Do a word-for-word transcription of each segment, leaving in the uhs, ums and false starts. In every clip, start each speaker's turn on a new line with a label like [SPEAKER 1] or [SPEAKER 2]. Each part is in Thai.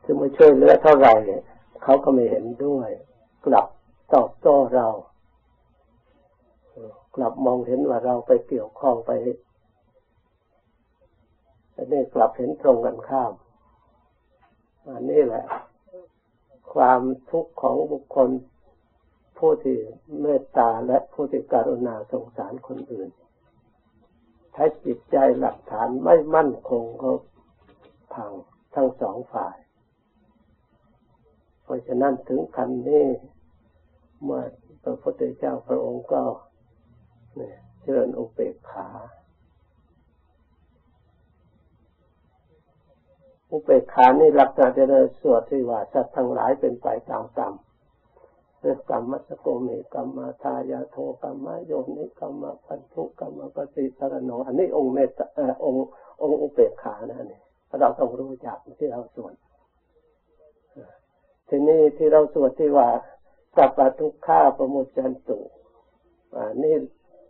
[SPEAKER 1] จะมาช่วยเหลือเท่าไหร่เขาก็ไม่เห็นด้วยกลับตอบโต้เรากลับมองเห็นว่าเราไปเกี่ยวข้องไปอันนี้กลับเห็นตรงกันข้ามอันนี้แหละความทุกข์ของบุคคลผู้ที่เมตตาและผู้ที่กรุณาสงสารคนอื่นถ้าจิตใจหลักฐานไม่มั่นคงก็พังทั้งสองฝ่ายเพราะฉะนั้นถึงขั้นนี้เมื่อพระพุทธเจ้าพระองค์ก็เนี่ยเจริญอุเบกขาอุเบกขานี่หลักการเจริญสวดที่ว่าสัตว์ทั้งหลายเป็นไปตามกรรมเรื่องกรรมมัสโกมิกรรมทายาโทกรรมโยนิกรรมพันธุกรรมปฏิสารโนอันนี้องค์เมตตาเอ่อองค์องค์อุเบกขานะนี่เราต้องรู้จักที่เราสวดทีนี้ที่เราสวดที่ว่าสัพพทุกขาปมุจจันตุอ่านี่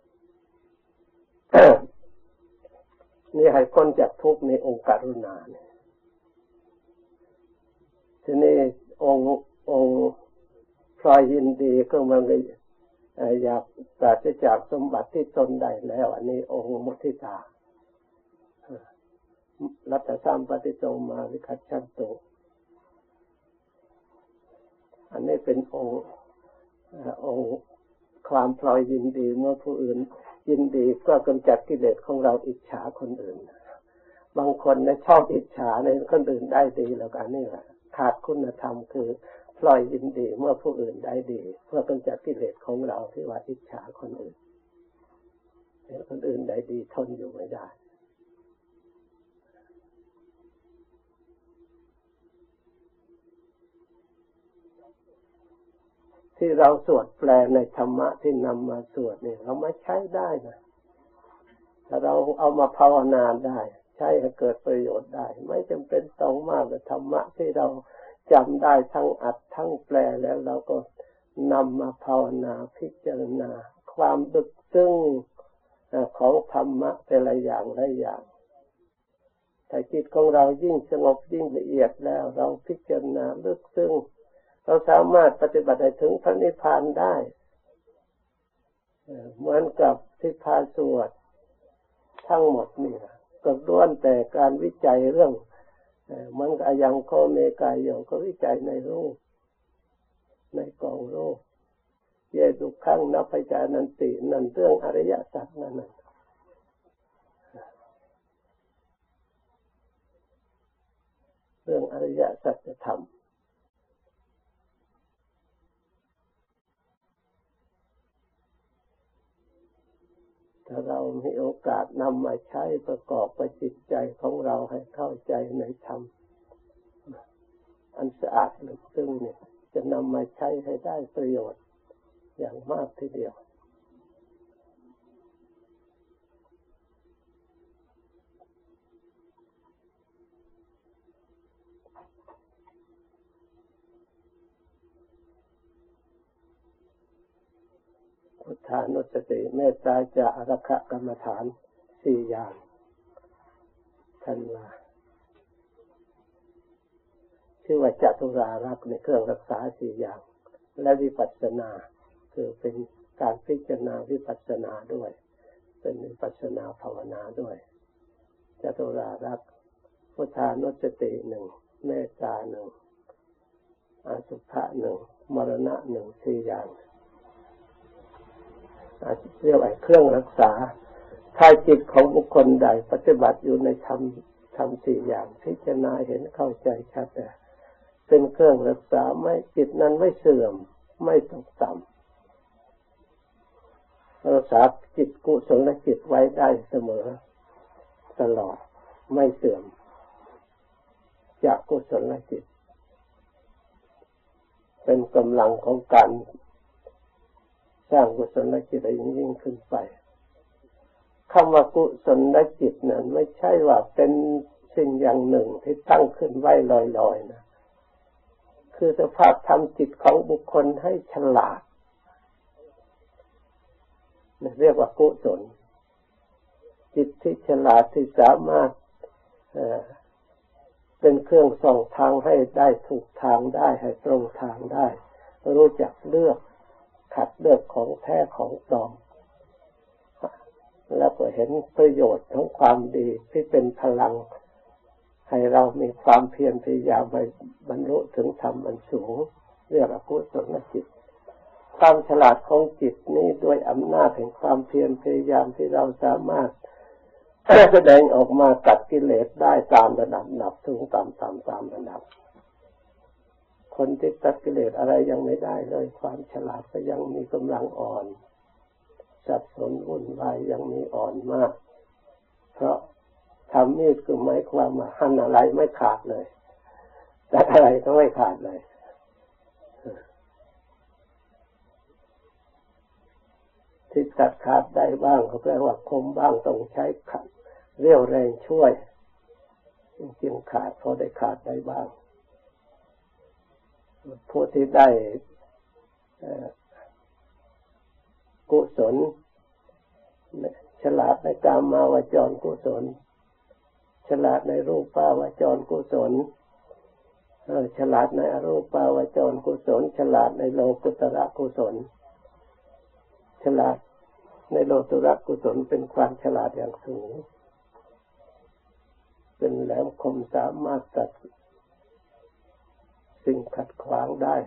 [SPEAKER 1] นี่ให้พ้นจากทุกข์ในองค์กรุณาเนี่ยทีนี้องค์องค์พลอยยินดีก็มันก็อยากปราศจากสมบัติที่ตนได้แล้วอันนี้องค์มุทิตารัตสัมปติโตมาวิคัจฉันตุอันนี้เป็นองค์องค์ความพลอยยินดีเมื่อผู้อื่นยินดีก็กำจัดกิเลสของเราอิจฉาคนอื่นบางคนนะชอบอิจฉาในคนอื่นได้ดีแล้วกันนี่แหละขาดคุณธรรมคือพลอยยินดีเมื่อผู้อื่นได้ดีเพื่อกำจัดกิเลสของเราที่ว่าอิจฉาคนอื่นเห็นคนอื่นได้ดีทนอยู่ไม่ได้ที่เราสวดแปลในธรรมะที่นำมาสวดนี่เราไม่ใช้ได้นะถ้าเราเอามาภาวนาได้ใช้ให้เกิดประโยชน์ได้ไม่จำเป็นต้องมากแต่ธรรมะที่เราจำได้ทั้งอัดทั้งแปลแล้วเราก็นำมาภาวนาพิจารณาความลึกซึ้งของธรรมะแต่ละอย่างละอย่างแต่จิตของเรายิ่งสงบยิ่งละเอียดแล้วเราพิจารณาลึกซึ้งเราสามารถปฏิบัติถึงพระนิพพานได้เหมือนกับที่พาสวดทั้งหมดนี่ก็ล้วนแต่การวิจัยเรื่องมันก็ยังโคเมกายโยก็วิจัยในรูปในกองรูปเยดุขังนัพพจานันตินั่นเรื่องอริยสัจนั่นน่ะเรื่องอริยสัจธรรมถ้าเรามีโอกาสนำมาใช้ประกอบกับจิตใจของเราให้เข้าใจในธรรมอันสะอาดลึกซึ้งเนี่ยจะนำมาใช้ให้ได้ประโยชน์อย่างมากทีเดียวพุทธานุสติเมตตาจาระคะกรรมฐานสี่อย่างท่านว่าชื่อว่าจตุรารักษ์ในเครื่องรักษาสี่อย่างและวิปัสสนาคือเป็นการพิจารณาวิปัสสนาด้วยเป็นวิปัสสนาภาวนาด้วยจตุรารักษ์พุทธานุสติหนึ่งเมตตาหนึ่งอสุภะหนึ่งมรณะหนึ่งสี่อย่างเรียกว่าเครื่องรักษาถ้าจิตของบุคคลใดปฏิบัติอยู่ในธรรมธรรมสี่อย่างพิจารณาเห็นเข้าใจชัดเป็นเครื่องรักษาไม่จิตนั้นไม่เสื่อมไม่ตกต่ำรักษาจิตกุศลจิตไว้ได้เสมอตลอดไม่เสื่อมจากกุศลจิตเป็นกำลังของการสร้างกุศลจิตให้ยิ่งขึ้นไปคำว่ากุศลจิตนั้นไม่ใช่ว่าเป็นสิ่งอย่างหนึ่งที่ตั้งขึ้นไว้ลอยๆนะคือสภาพทำจิตของบุคคลให้ฉลาดเรียกว่ากุศลจิตที่ฉลาดที่สามารถเป็นเครื่องส่องทางให้ได้ถูกทางได้ให้ตรงทางได้รู้จักเลือกขัดเลือกของแท้ของปลอมแล้วก็เห็นประโยชน์ของความดีที่เป็นพลังให้เรามีความเพียรพยายามไปบรรลุถึงธรรมอันสูงเรียกว่ากุศลจิตความฉลาดของจิตนี้ด้วยอำนาจแห่งความเพียรพยายามที่เราสามารถแสดงออกมาตัดกิเลสได้ตามระดับดับถึงตามตามตามระดับคนที่ตัดกิเลสอะไรยังไม่ได้เลยความฉลาดก็ยังมีกำลังอ่อนสับสนวุ่นวายยังมีอ่อนมากเพราะทำมีดคือหมายความว่าหั่นอะไรไม่ขาดเลยตัดอะไรก็ไม่ขาดเลยที่ตัดขาดได้บ้างเขาแปลว่าคมบ้างต้องใช้ขัดเรี่ยวแรงช่วยจึงขาดพอได้ขาดได้บ้างผู้ที่ได้กุศลฉลาดในกามาวจรกุศลฉลาดในรูปาวจรกุศลฉลาดในอรูปาวจรกุศลฉลาดในโลกุตระกุศลฉลาดในโลกุตระกุศลเป็นความฉลาดอย่างสูงเป็นแหลมคมสามารถตัดสิ่งขัดขวางได้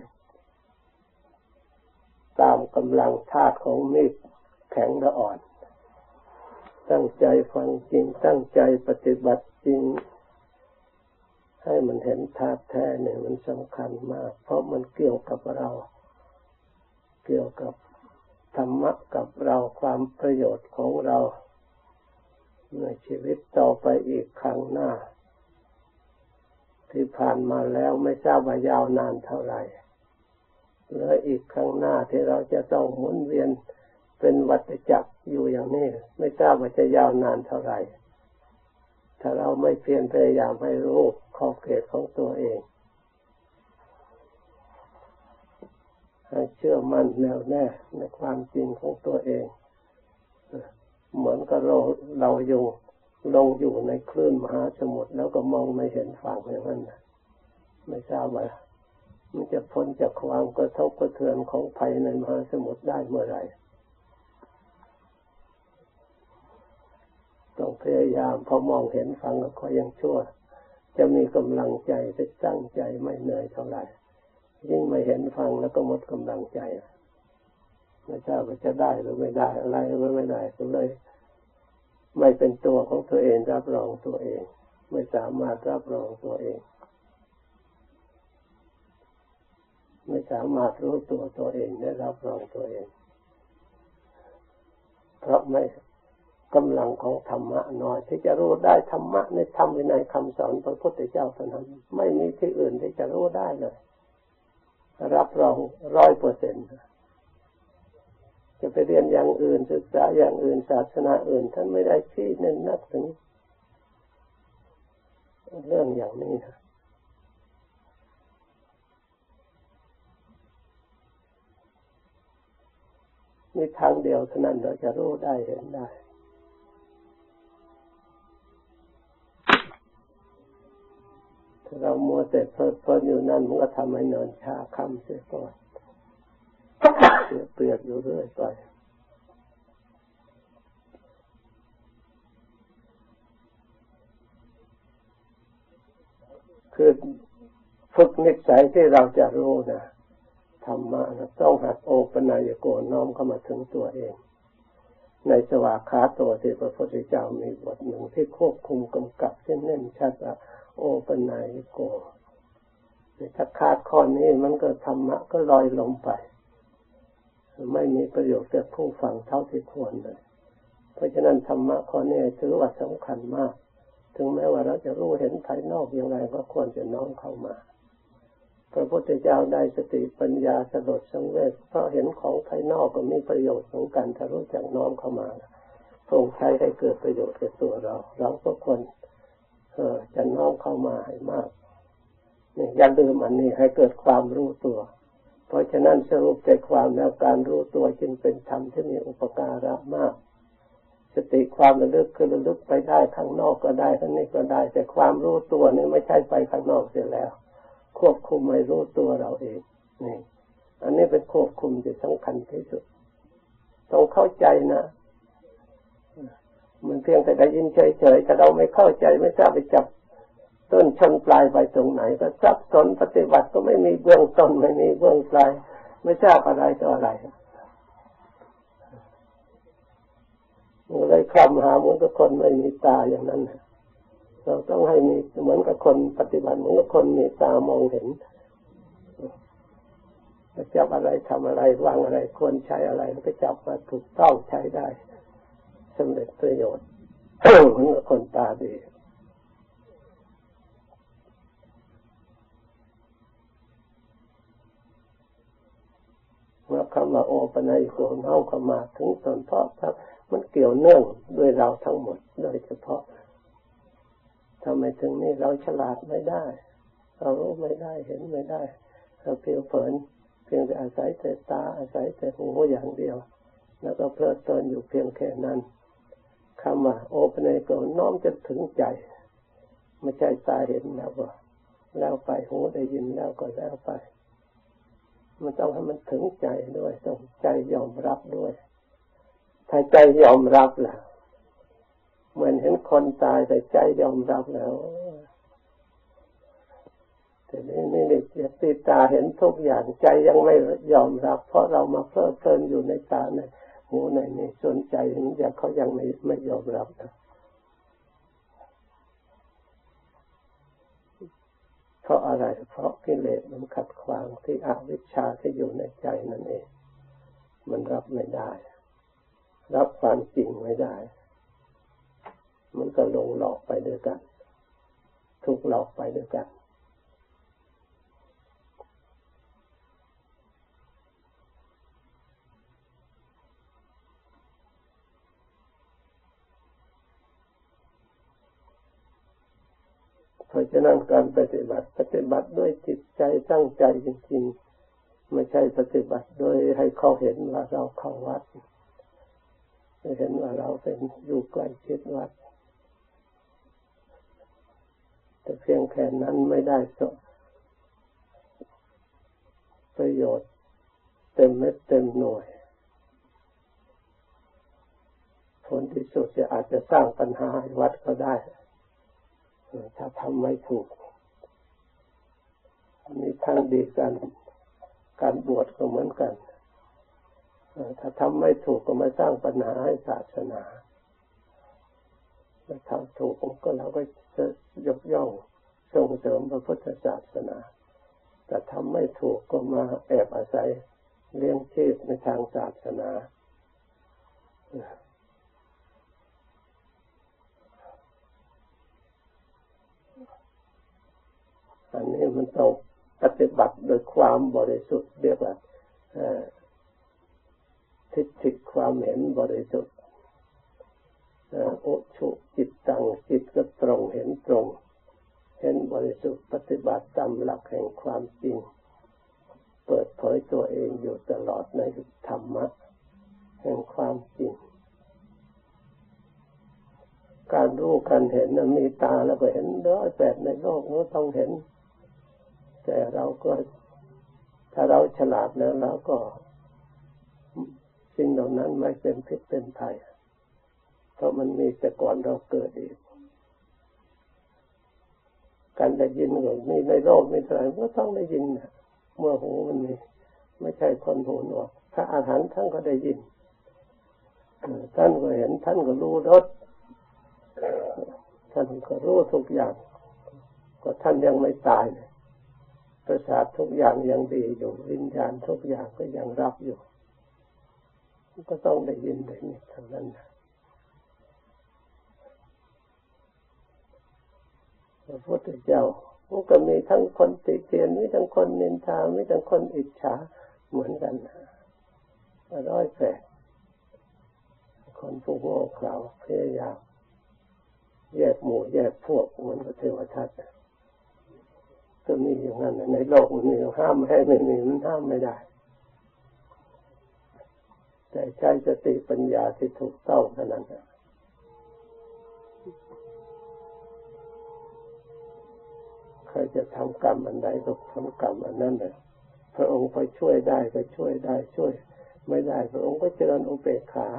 [SPEAKER 1] ตามกำลังธาตุของมีดแข็งและอ่อนตั้งใจฟังจริงตั้งใจปฏิบัติจริงให้มันเห็นธาตุแท้เนี่ยมันสำคัญมากเพราะมันเกี่ยวกับเราเกี่ยวกับธรรมะกับเราความประโยชน์ของเราในชีวิตต่อไปอีกครั้งหน้าที่ผ่านมาแล้วไม่ทราบว่ายาวนานเท่าไหร่เหลืออีกครั้งหน้าที่เราจะต้องหมุนเวียนเป็นวัฏจักรอยู่อย่างนี้ไม่ทราบว่าจะยาวนานเท่าไหร่ถ้าเราไม่เพียรพยายามให้รู้ขอบเขตของตัวเองให้เชื่อมั่นแน่วแน่ในความจริงของตัวเองเหมือนกับเราเราอยู่ลงอยู่ในคลื่นมหาสมุทรแล้วก็มองไม่เห็นฝั่งอย่างนั้นไม่ทราบว่ามันจะพ้นจากความกระทบกระเทือนของภัยในมหาสมุทรได้เมื่อไหร่ต้องพยายามพอมองเห็นฝั่งก็ยังชั่วจะมีกำลังใจจะตั้งใจไม่เหนื่อยเท่าไหร่ยิ่งไม่เห็นฝั่งแล้วก็หมดกำลังใจไม่ทราบว่าจะได้หรือไม่ได้อะไรหรือไม่ได้ก็เลยไม่เป็นตัวของตัวเองรับรองตัวเองไม่สามารถรับรองตัวเองไม่สามารถรู้ตัวตัวเองและรับรองตัวเองเพราะไม่กำลังของธรรมะน้อยที่จะรู้ได้ธรรมะในธรรมวินัยคำสอนพระพุทธเจ้าเท่านั้นไม่มีที่อื่นที่จะรู้ได้เลยรับรองร้อยเปอร์เซ็นต์จะไปเรียนอย่างอื่นศึกษาอย่างอื่นศาสนาอื่นท่านไม่ได้ชี้เน้นนักถึงเรื่องอย่างนี้นะมีทางเดียวเท่านั้นเราจะรู้ได้เห็นได้ถ้าเรามัวแต่เพลิดเพลินอยู่นั่นมันก็ทำให้เนินช้าค่ำเสียก่อนเสียเปรียบอยู่เรื่อยไปคือฝึกนิสัยที่เราจะรู้นะธรรมะนะต้องหัดโอปนัยโกน้อมเข้ามาถึงตัวเองในสวากขาโตที่พระพุทธเจ้ามีบทหนึ่งที่ควบคุมกำกับเส้นเน่นชัดว่าโอปนัยโกถ้าขาดข้อนี้มันก็ธรรมะก็ลอยลงไปไม่มีประโยชน์แก่ผู้ฟังเท่าที่ควรเลยเพราะฉะนั้นธรรมะข้อนี้ถือว่าสำคัญมากถึงแม้ว่าเราจะรู้เห็นภายนอกอย่างไรก็ควรจะน้อมเข้ามาพระพุทธเจ้าได้สติปัญญาสลดสังเวชเพราะเห็นของภายนอกก็มีประโยชน์ของกันถ้ารู้จักน้อมเข้ามาพระองค์ใช้ให้เกิดประโยชน์แก่ตัวเราเราก็ควรเออจะน้อมเข้ามาให้มากนี่อย่าลืมอันนี้ให้เกิดความรู้ตัวเพราะฉะนั้นสรุปใจความแล้วการรู้ตัวจึงเป็นธรรมที่มีอุปการะมากสติความระลึกคือระลึกไปได้ข้างนอกก็ได้ข้างนี้ก็ได้แต่ความรู้ตัวนี่ไม่ใช่ไปข้างนอกเสียแล้วควบคุมไม่รู้ตัวเราเองนี่อันนี้เป็นควบคุมที่สำคัญที่สุดต้องเข้าใจนะมันเพียงแต่ได้ยินเฉยๆแต่เราไม่เข้าใจไม่ทราบไปจับต้นชนปลายไปตรงไหนก็สับสนปฏิบัติก็ไม่มีเบื้องต้นไม่มีเบื้องปลายไม่ทราบอะไรต่ออะไรเลยคลำหาเหมือนกับคนไม่มีตาอย่างนั้นเราต้องให้มีเหมือนกับคนปฏิบัติเหมือนกับคนมีตามองเห็นจะจับอะไรทำอะไรวางอะไรควรใช้อะไรก็จับมาถูกต้องใช้ได้สำเร็จประโยชน์ เหมือนกับคนตาดีเมื่อคำว่าโอปนัยโกเน่าเข้ามาถึงส่วนเพราะครับมันเกี่ยวเนื่องด้วยเราทั้งหมดโดยเฉพาะทำไมถึงนี้เราฉลาดไม่ได้เรารู้ไม่ได้เห็นไม่ได้เราเพียงเผินเพียงแต่อาศัยแต่ตาอาศัยแต่หูอย่างเดียวแล้วก็เพลิดเพลินอยู่เพียงแค่นั้นคำว่าโอปนัยโกน้อมจะถึงใจไม่ใช่ตาเห็นแล้วก็แล้วไปหูได้ยินแล้วก็แล้วไปมันต้องให้มันถึงใจด้วยต้องใจยอมรับด้วยถ้าใจยอมรับแล้วเหมือนเห็นคนตายแต่ใจยอมรับแล้วแต่นี่นี่เด็กติดตาเห็นทุกอย่างใจยังไม่ยอมรับเพราะเรามาเพลิดเพลินอยู่ในตาในหูในนี่ส่วนใจนี่ยังเขายังไม่ไม่ยอมรับนะเพราะอะไรเพราะกิเลสมันขัดขวางที่อวิชชาที่อยู่ในใจนั่นเองมันรับไม่ได้รับความจริงไม่ได้มันก็ลงหลอกไปด้วยกันถูกหลอกไปด้วยกันเพราะฉะนั้นการปฏิบัติปฏิบัติด้วยจิตใจตั้งใจจริงๆไม่ใช่ปฏิบัติโดยให้เขาเห็นว่าเราเข้าวัดเห็นว่าเราเป็นอยู่ใกล้ชิดวัดแต่เพียงแค่นั้นไม่ได้ประโยชน์เต็มเม็ดเต็มหน่วยผลที่สุดจะอาจจะสร้างปัญหาให้วัดก็ได้ถ้าทำไม่ถูกมีทั้งดีกันการบวชก็เหมือนกันถ้าทำไม่ถูกก็มาสร้างปัญหาให้ศาสนาถ้าทำถูกก็เราก็จะยกย่องส่งเสริมพระพุทธศาสนาแต่ทำไม่ถูกก็มาแอบอาศัยเลี้ยงชีพในทางศาสนาอันนี้มันต้องปฏิบัติโดยความบริสุทธิ์เรียกว่าทิฏฐิความเห็นบริสุทธิ์โอชุจิตตังจิตก็ตรงเห็นตรงเห็นบริสุทธิ์ปฏิบัติตามหลักแห่งความจริงเปิดเผยตัวเองอยู่ตลอดในธรรมะแห่งความจริงการรู้การเห็นมีตาแล้วก็เห็นร้อยแปดในโลกนี้ต้องเห็นแต่เราก็ถ้าเราฉลาดแล้วเราก็สิ่งเหล่านั้นไม่เป็นพิษเป็นภัยเพราะมันมีแต่ก่อนเราเกิดเองการได้ยินก็มีในโลกมีเท่าไหร่ก็ต้องได้ยินนะเมื่อหูมันมีไม่ใช่คนหูหนวกถ้าอาหารท่านก็ได้ยินท่านก็เห็นท่านก็รู้รสท่านก็รู้ทุกอย่างก็ท่านยังไม่ตายเลยประสาททุกอย่างยังดีอยู่วิญญาณทุกอย่างก็ยังรับอยู่ก็ต้องได้ยินได้ยินทั้งนั้นพระพุทธเจ้าก็มีทั้งคนติเตียนมีทั้งคนนินทามีทั้งคนอิจฉาเหมือนกันร้อยแปดคนผู้โง่เขลาพยายามแยกหมู่แยกพวกเหมือนกับเทวทัตก็มีอย่างนั้นในโลกมันมีห้ามให้ไม่มีมันห้ามไม่ได้แต่ใช้สติปัญญาที่ถูกต้องเท่านั้นใครจะทำกรรมอันใดก็ทำกรรมอันนั้นเลยพระองค์ไปช่วยได้ก็ช่วยได้ช่วยไม่ได้พระองค์ก็เจริญอุเบกขา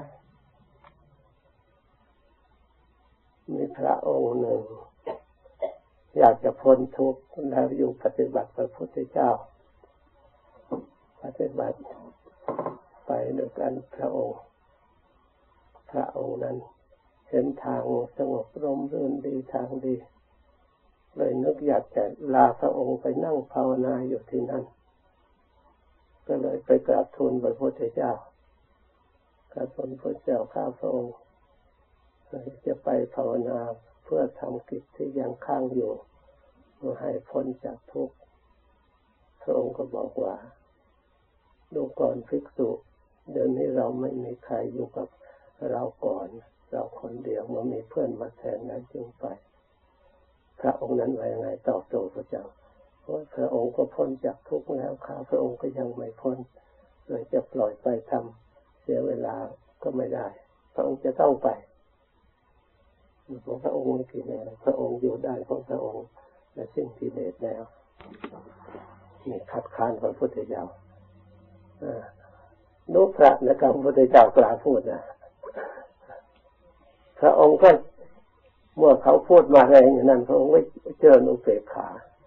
[SPEAKER 1] มีพระองค์หนึ่งอยากจะพ้นทุกข์แล้วอยู่ปฏิบัติพระพุทธเจ้าปฏิบัติไปด้วยกันพระองค์พระองค์นั้นเห็นทางสงบร่มรื่นดีทางดีเลยนึกอยากจะลาพระองค์ไปนั่งภาวนาอยู่ที่นั่นก็เลยไปกราบทูลพระพุทธเจ้ากราบทูลพระเจ้าข้าพระองค์จะไปภาวนาเพื่อทำกิจที่ยังค้างอยู่เพื่อให้พ้นจากทุกข์พระองค์ก็บอกว่าดูก่อนภิกษุเดี๋ยวนี้เราไม่มีใครอยู่กับเราก่อนเราคนเดียวเมื่อมีเพื่อนมาแทนนั้นจึงไปพระองค์นั้นว่ายังไงตอบโต้พระเจ้าเพราะพระองค์ก็พ้นจากทุกข์แล้วข้าพระองค์ก็ยังไม่พ้นเลยจะปล่อยไปทำเสียเวลาก็ไม่ได้พระองค์จะต้องไปของพระองค์ไม่กิเลสพระองค์อยู่ได้ของพระองค์และสิ้นกิเลสแล้วนี่ขัดค้านพระพุทธเจ้านุพระนะครับพระพุทธเจ้ากล่าวพูดนะพระองค์ก็เมื่อเขาพูดมาอะไรอย่างนั้นพระองค์ไม่เจริญอุเบกขา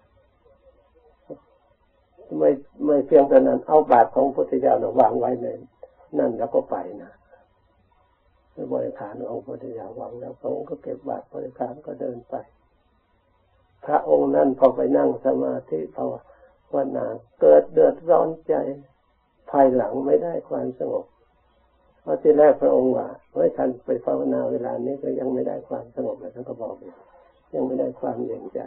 [SPEAKER 1] ไม่ไม่เพียงแต่นั้นเอาบาตรของพระพุทธเจ้าวางไว้ในนั่นแล้วก็ไปนะบริขารของพระพุทธเจ้าวางแล้วพระองค์ก็เก็บบาตรบริขารก็เดินไปพระองค์นั้นพอไปนั่งสมาธิภาวนาเกิดเดือดร้อนใจภายหลังไม่ได้ความสงบเพราะที่แรกพระองค์ว่าเฮ้ยท่านไปภาวนาเวลานี้ก็ยังไม่ได้ความสงบเลยท่านก็บอกยังไม่ได้ความเย็นใจ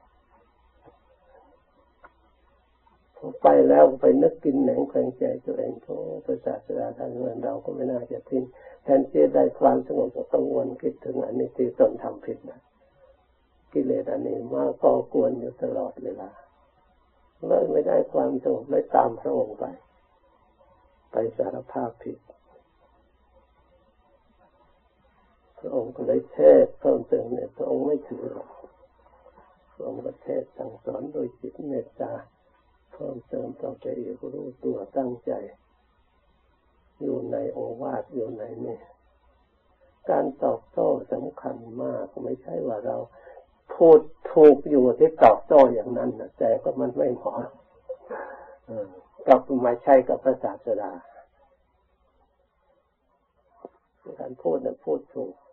[SPEAKER 1] ไปแล้วไปนึกกินแหนงแขวงใจตัวเองโธ่พระศาสดาท่านเหมือนเราก็ไม่น่าจะทิ้งแทนที่ได้ความสงบก็กังวลคิดถึงอันนี้ที่ตนทำผิดนะกิเลสอันนี้มาก่อกวนอยู่ตลอดเวลาเลยไม่ได้ความสงบเลยตามพระองค์ไปไปสารภาพผิดพระองค์ก็เลยเทศเพิ่มเติมเนี่ยพระองค์ไม่ถือหรอกพระองค์ก็เทศสั่งสอนโดยจิตเมตตาเพิ่มเติมต่อไปอีกรู้ตัวตั้งใจอยู่ในโอวาทอยู่ในนี่การตอบโต้สำคัญมากไม่ใช่ว่าเราพูดถูกอยู่ที่ตอบโต้อย่างนั้นนะแต่ก็มันไม่เหมาะกับไม่ใช่กับพระศาสดาการพูดนะพูดถูก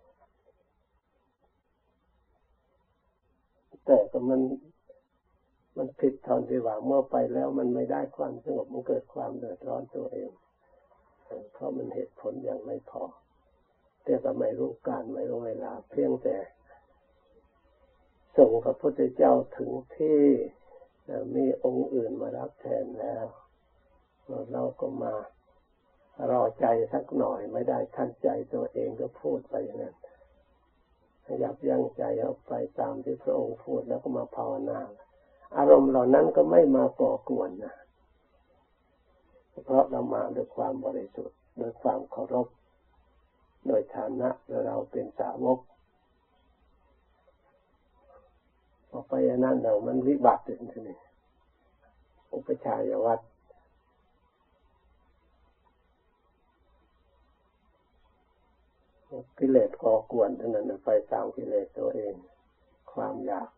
[SPEAKER 1] แต่ก็มันมันผิดตอนที่ว่าเมื่อไปแล้วมันไม่ได้ความสงบมันเกิดความเดือดร้อนตัวเองเพราะมันเหตุผลยังไม่พอแต่ก็ไม่รู้การไม่รู้เวลาเพียงแต่ส่งพระพุทธเจ้าถึงที่มีองค์อื่นมารับแทนแล้วเราก็มารอใจสักหน่อยไม่ได้ทันใจตัวเองก็พูดไปอย่างนั้นยับยั้งใจเอาไปตามที่พระองค์พูดแล้วก็มาภาวนาอารมณ์เหล่านั้นก็ไม่มาก่อกวนนะเพราะเรามาด้วยความบริสุทธิ์ด้วยความเคารพโดยฐานะเราเป็นสาวกพอไปอย่างนั้นเรามันวิบัติถึงที่นี่อุปชัยวัตรกิเลสก่อกวนเท่านั้นไปตามกิเลสตัวเองความอยาก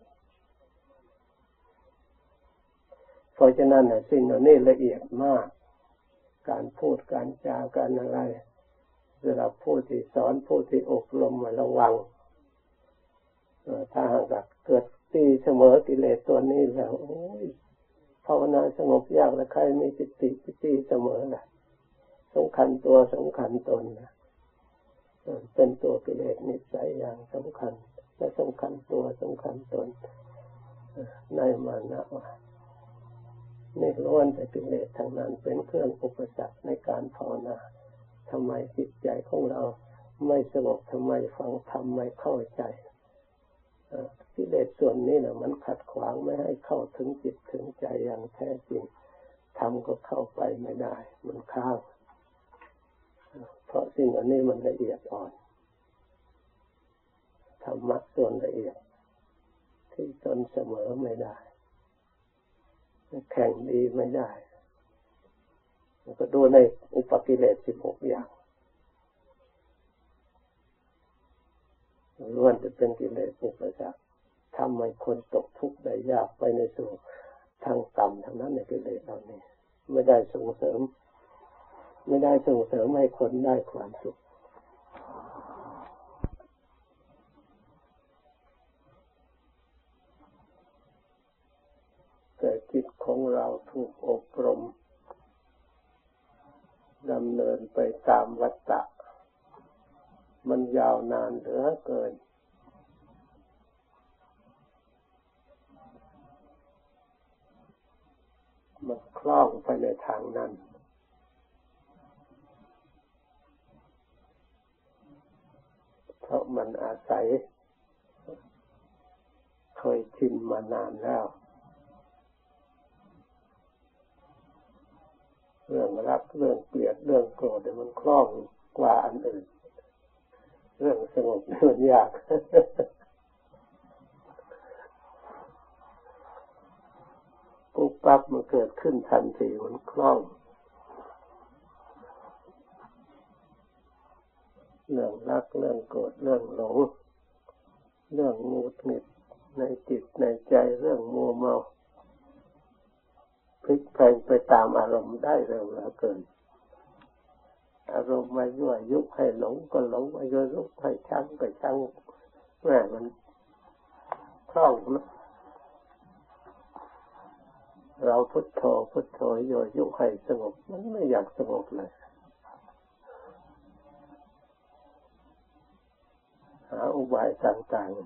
[SPEAKER 1] เพราะฉะนั้นสิ่งเหล่านี้ละเอียดมากการพูดการจาการอะไรสำหรับผู้ที่สอนผู้ที่อบรมระวังถ้าหากเกิดตีเสมอกิเลสตัวนี้แล้วโอ้ยภาวนาสงบยากแล้วใครมีจิตติตีเสมอล่ะสำคัญตัวสำคัญตนนะเป็นตัวกิเลสนิสัยอย่างสำคัญและสำคัญตัวสำคัญตนในมานะว่านี่ล้วนแต่กิเลสทั้งนั้นเป็นเครื่องอุปสรรคในการภาวนาทำไมจิตใจของเราไม่สงบทำไมฟังธรรมไม่เข้าใจกิเลสส่วนนี้นะมันขัดขวางไม่ให้เข้าถึงจิตถึงใจอย่างแท้จริงธรรมก็เข้าไปไม่ได้มันค้างเพราะสิ่งอันนี้มันละเอียดอ่อนธรรมะส่วนละเอียดที่ตนเสมอไม่ได้แข่งดีไม่ได้ก็ดูในอุปกิเลสสิบหกอย่างล้วนจะเป็นกิเลสอุปสรรคทำให้คนตกทุกข์ได้ยากไปในสู่ทางต่ำทั้งนั้นในกิเลสเหล่านี้ไม่ได้ส่งเสริมไม่ได้ส่งเสริมให้คนได้ความสุขแต่จิตของเราถูกอบรมดำเนินไปตามวัฏฏะมันยาวนานเหลือเกินมันคล่องไปในทางนั้นเพราะมันอาศัยเคยชินมานานแล้วเรื่องรักเรื่องเกลียดเรื่องโกรธเนี่ยมันคล่องกว่าอันอื่นเรื่องสงบมันยากปุ๊บปั๊บมันเกิดขึ้นทันทีมันคล่องเรื่องรักเรื่องโกรธเรื่องหลงเรื่องหงุดหงิดในจิตในใจเรื่องมัวเมาพลิกแปลงไปตามอารมณ์ได้เร็วเหลือเกินอารมณ์มายั่วยุให้หลงก็หลงมายั่วยุให้ชังก็ชังแม่มันคล่องนะเราพุทโธพุทโธยั่วยุให้สงบมันไม่อยากสงบเลยหาอุบายต่างๆ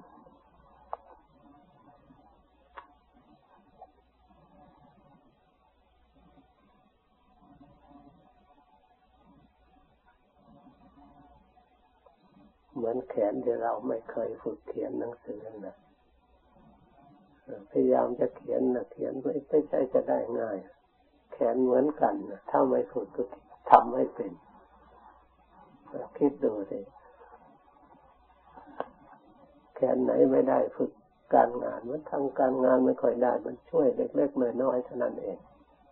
[SPEAKER 1] เหมือนแขนที่เราไม่เคยฝึกเขียนหนังสือนะพยายามจะเขียนนะเขียนไม่ไม่ใช่จะได้ง่ายแขนเหมือนกันนะถ้าไม่ฝึกก็ทำไม่เป็นคิดดูสิแขนไหนไม่ได้ฝึกการงานมันทำการงานไม่ค่อยได้มันช่วยเล็กๆน้อยๆเท่านั้นเอง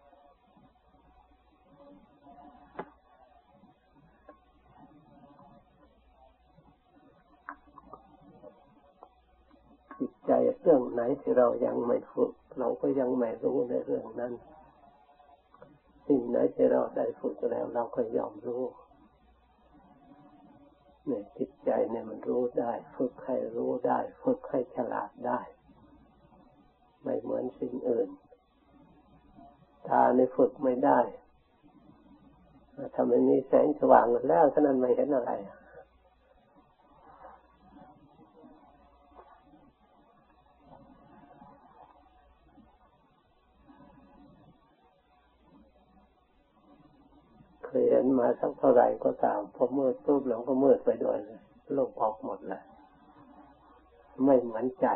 [SPEAKER 1] จิตใจเรื่องไหนที่เรายังไม่ฝึกเราก็ยังไม่รู้ในเรื่องนั้นสิ่งไหนที่เราได้ฝึกแล้วเราก็ยอมรู้เนี่ยจิตใจเนี่ยมันรู้ได้ฝึกให้รู้ได้ฝึกให้ฉลาดได้ไม่เหมือนสิ่งอื่นตาในฝึกไม่ได้ถ้าไม่มีแสงสว่างแล้วฉะนั้นไม่เห็นอะไรเคยเห็นมาสักเท่าไหร่ก็ตามพอมืดปุ๊บเราก็มืดไปด้วยเลยโลกออกหมดเลยไม่เหมือนใจ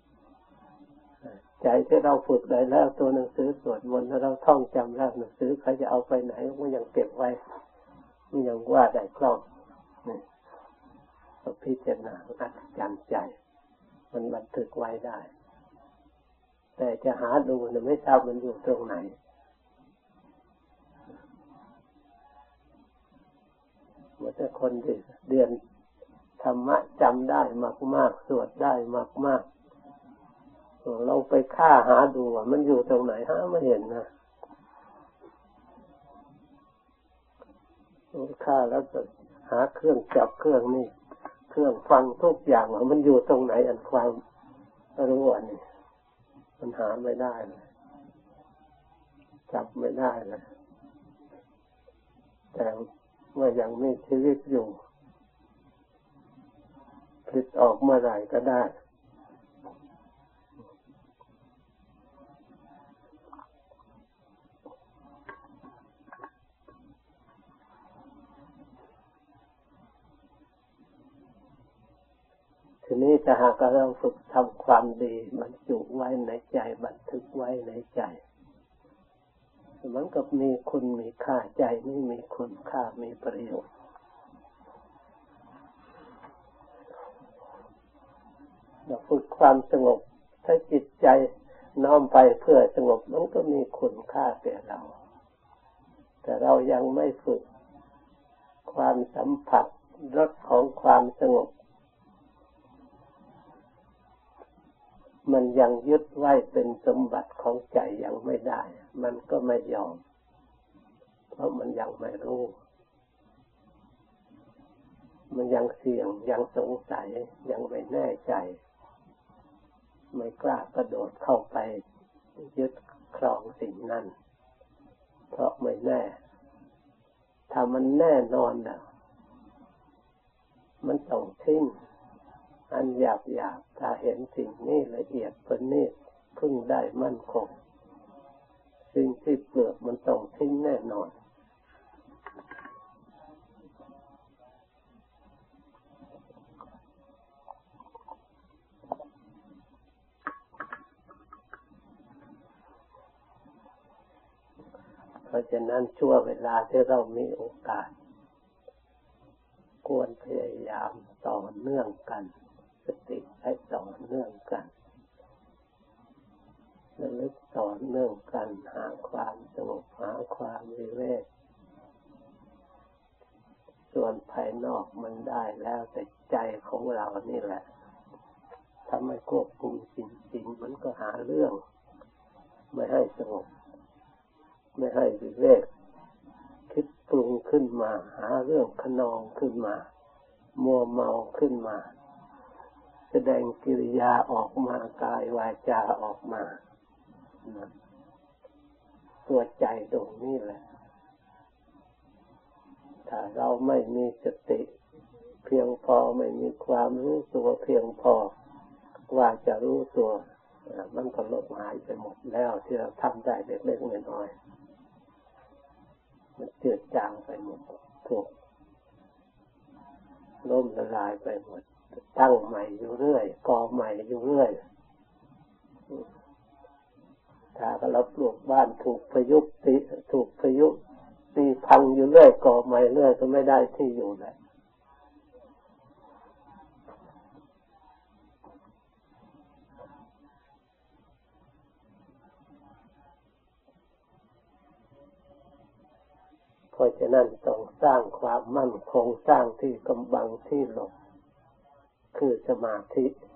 [SPEAKER 1] ใจที่เราฝึกได้แล้วตัวหนังสือสวดมนต์ถ้าเราท่องจำแล้วหนังสือใครจะเอาไปไหนก็ยังเก็บไว้มันยังว่าได้คล่องนี่พิจารณาอัศจรรย์ใจมันบันทึกไว้ได้แต่จะหาดูเนี่ยไม่ทราบมันอยู่ตรงไหนเมื่อแต่คนที่เรียนธรรมะจำได้มากๆสวดได้มากๆเราไปฆ่าหาดูว่ามันอยู่ตรงไหนหาไม่เห็นนะฆ่าแล้วก็หาเครื่องจับเครื่องนี่เครื่องฟังทุกอย่างว่ามันอยู่ตรงไหนอันความรู้อันนี้มันหาไม่ได้เลยจับไม่ได้เลยแต่เมื่อยังมีชีวิตอยู่ผลิตออกเมื่อไหร่ก็ได้ทีนี้ถ้าหากเราฝึกทำความดีบรรจุไว้ในใจบันทึกไว้ในใจมันก็มีคุณมีค่าใจนี่มีคุณค่ามีประโยชน์เราฝึกความสงบถ้าจิตใจน้อมไปเพื่อสงบมันก็มีคุณค่าแก่เราแต่เรายังไม่ฝึกความสัมผัสรสของความสงบมันยังยึดไว้เป็นสมบัติของใจยังไม่ได้มันก็ไม่ยอมเพราะมันยังไม่รู้มันยังเสี่ยงยังสงสัยยังไม่แน่ใจไม่กล้ากระโดดเข้าไปยึดครองสิ่งนั้นเพราะไม่แน่ถ้ามันแน่นอนแล้วมันต้องทิ้งอันหยาบหยาบถ้าเห็นสิ่งนี้ละเอียดประณีตพึ่งได้มั่นคงสิ่งที่เปลือกมันต้องทิ้งแน่นอนเพราะฉะนั้นชั่วเวลาที่เรามีโอกาสควรพยายามต่อเนื่องกันสติให้ต่อเนื่องกันระลึกต่อเนื่องกันหาความสงบหาความวิเวกส่วนภายนอกมันได้แล้วแต่ใจของเรานี่แหละถ้าไม่ควบคุมจริงๆมันก็หาเรื่องไม่ให้สงบไม่ให้วิเวกคิดปรุงขึ้นมาหาเรื่องขนองขึ้นมามัวเมาขึ้นมาแสดงกิริยาออกมากายวาจาออกมาตัวใจตรงนี้แหละถ้าเราไม่มีสติเพียงพอไม่มีความรู้ตัวเพียงพอว่าจะรู้ตัวมันก็ลบหายไปหมดแล้วที่เราทำได้เล็กๆน้อยๆมันเจือจางไปหมดถูกล้มละลายไปหมดตั้งใหม่อยู่เรื่อยก่อใหม่อยู่เรื่อยถ้าเราปลูกบ้านถูกพายุตีถูกพายุตีพังอยู่เรื่อยก่อใหม่เรื่อยก็ไม่ได้ที่อยู่เลยเพราะฉะนั้นต้องสร้างความมั่นคงสร้างที่กำบังที่หลบคือสมาธิ